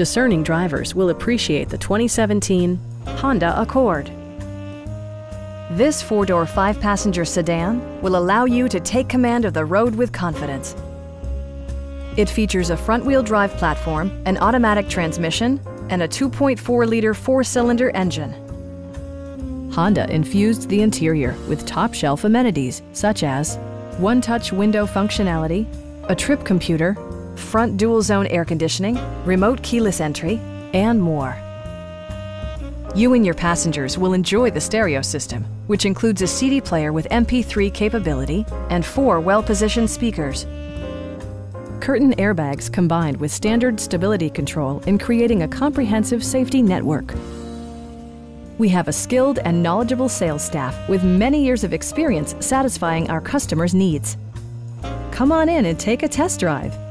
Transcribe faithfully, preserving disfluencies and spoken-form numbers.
Discerning drivers will appreciate the twenty seventeen Honda Accord. This four-door, five-passenger sedan will allow you to take command of the road with confidence. It features a front-wheel drive platform, an automatic transmission, and a two point four liter four-cylinder engine. Honda infused the interior with top-shelf amenities such as one-touch window functionality, a trip computer, front dual-zone air conditioning, remote keyless entry, and more. You and your passengers will enjoy the stereo system, which includes a C D player with M P three capability and four well-positioned speakers. Curtain airbags combined with standard stability control in creating a comprehensive safety network. We have a skilled and knowledgeable sales staff with many years of experience satisfying our customers' needs. Come on in and take a test drive.